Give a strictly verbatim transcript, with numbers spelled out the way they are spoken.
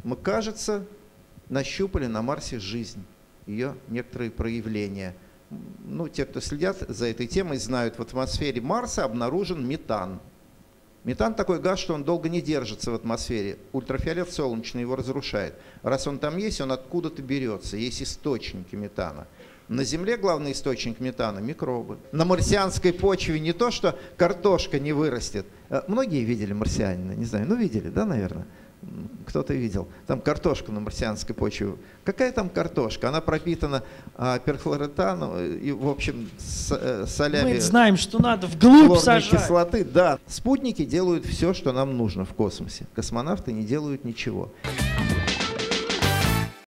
мы, кажется, нащупали на Марсе жизнь, ее некоторые проявления. Ну, те, кто следят за этой темой, знают, в атмосфере Марса обнаружен метан. Метан такой газ, что он долго не держится в атмосфере. Ультрафиолет солнечный его разрушает. Раз он там есть, он откуда-то берется. Есть источники метана. На Земле главный источник метана – микробы. На марсианской почве не то, что картошка не вырастет. Многие видели марсианина? Не знаю, ну видели, да, наверное? Кто-то видел. Там картошка на марсианской почве. Какая там картошка? Она пропитана а, перхлоретаном и, в общем, с, солями. Мы знаем, что надо вглубь сажать. Кислоты. Да. Спутники делают все, что нам нужно в космосе. Космонавты не делают ничего.